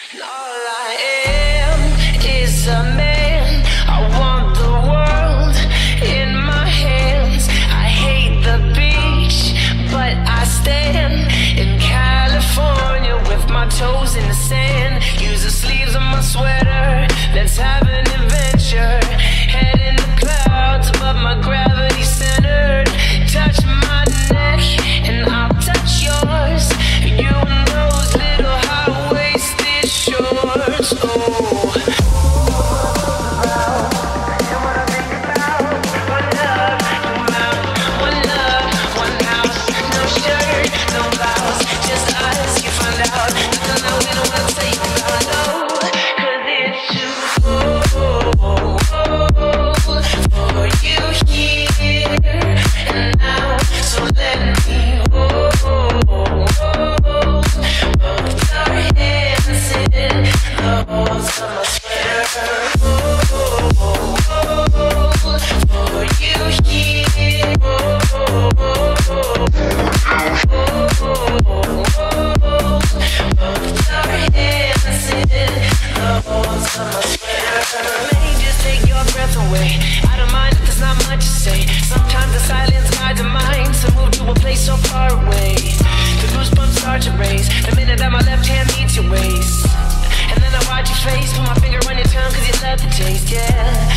All I am is a man. I want the world in my hands. I hate the beach, but I stand in California with my toes in the sand. Use the sleeves of my sweater. Let's have an adventure. Head in the clouds above my gravity centered. Touch my neck and I'll touch yours. You and those little high-waisted shorts. Oh. The minute that my left hand meets your waist, and then I watch your face, put my finger on your tongue 'cause you love the taste, yeah.